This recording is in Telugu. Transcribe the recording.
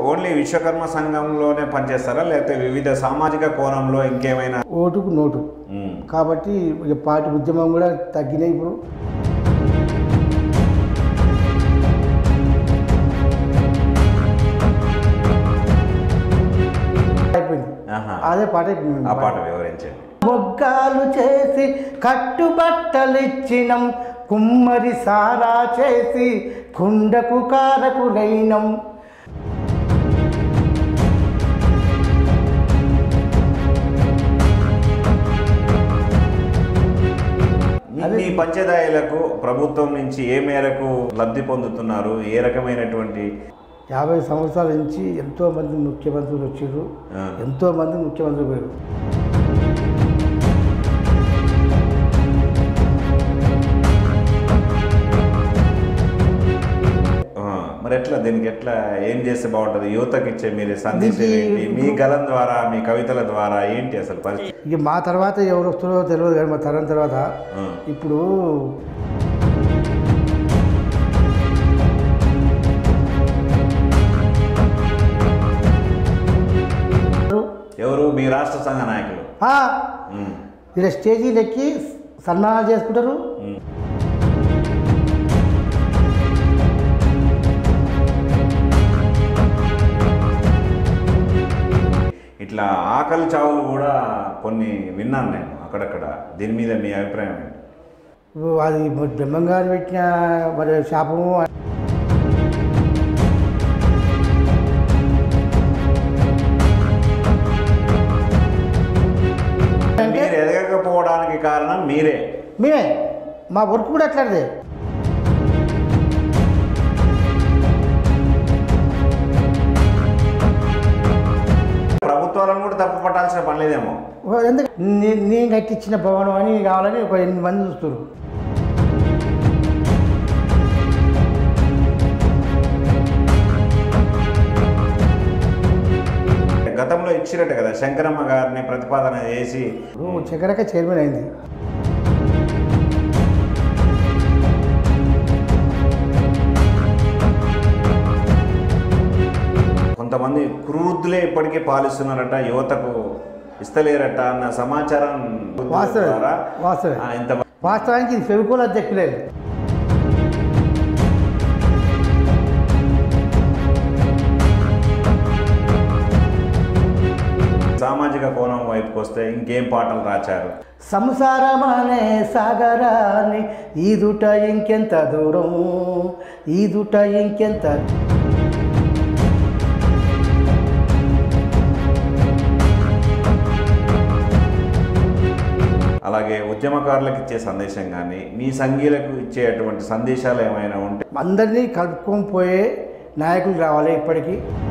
ఓన్లీ విశ్వకర్మ సంఘంలోనే పనిచేస్తారా లేకపోతే వివిధ సామాజిక కోణంలో ఇంకేమైనా? ఓటుకు నోటు కాబట్టి ఇక పార్టీ ఉద్యమం కూడా తగ్గినాయి ఇప్పుడు. అయిపోయింది అదే పాట. ఆ పాట వివరించండి. మొగ్గాలు చేసి కట్టుబట్టలిచ్చినం, కుమ్మరి సారా చేసి కుండకు కారకులైనం. మీ పంచదాయలకు ప్రభుత్వం నుంచి ఏ మేరకు లబ్ధి పొందుతున్నారు? ఏ రకమైనటువంటి? 50 సంవత్సరాల నుంచి ఎంతోమంది ముఖ్యమంత్రులు వచ్చారు, ఎంతోమంది ముఖ్యమంత్రులు పోయారు. మరి ఎట్లా దీనికి ఎట్లా ఏం చేస్తే బాగుంటుంది? యువతకి ఇచ్చే మీరు సందేశం ఏంటి? మీ గలం ద్వారా మీ కవితల ద్వారా ఏంటి అసలు పరిస్థితి? ఇక మా తర్వాత ఎవరు వస్తారో తెలియదు కానీ మా తరం తర్వాత ఇప్పుడు ఎవరు మీ రాష్ట్ర సంఘ నాయకులు ఇలా స్టేజీలు ఎక్కి సన్మానాలు చేసుకుంటారు. ఇట్లా ఆకలి చావులు కూడా కొన్ని విన్నాను నేను అక్కడక్కడ. దీని మీద మీ అభిప్రాయం ఏంటి? అది బ్రహ్మంగారు పెట్టిన మరి శాపము. మీరు ఎదగకపోవడానికి కారణం మేమే. మా వర్క్ కూడా అట్లాంటిదే. ప్రభుత్వాలను కూడా తప్పు పట్టాల్సిన పని లేదేమో. ఎందుకు నేను కట్టించిన భవనం అని కావాలని ఒక 8 మంది చూస్తారు. గతంలో ఇచ్చినట్టు కదా శంకరమ్మ గారిని ప్రతిపాదన చేసి శంకరక్క చైర్మన్ అయింది. కొంతమంది కురువృద్ధులే ఇప్పటికీ పాలిస్తున్నారట, యువతకు ఇస్తలేరట అన్న సమాచారం వాస్తవానికి ఇది ఫెవికోల్ అధ్యక్షులేదు. సామాజిక కోణం వైపుకి వస్తే ఇంకేం పాటలు రాచారు? సంసారమనే సాగరాన్ని ఈదుట ఇంకెంత దూరం, ఈదుట ఇంకెంత. అలాగే ఉద్యమకారులకు ఇచ్చే సందేశం కానీ మీ సంఘీయులకు ఇచ్చేటువంటి సందేశాలు ఏమైనా ఉంటే? అందరినీ కలుపుకొని పోయే నాయకులు రావాలి ఇప్పటికీ.